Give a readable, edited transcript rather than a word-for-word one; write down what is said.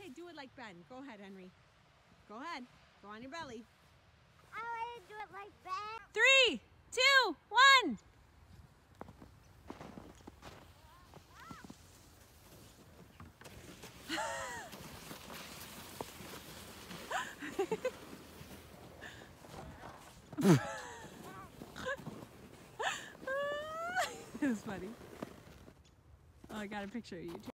Okay, do it like Ben. Go ahead, Henry. Go ahead. Go on your belly. I want to do it like Ben. 3, 2, 1. It was funny. Oh, I got a picture of you too.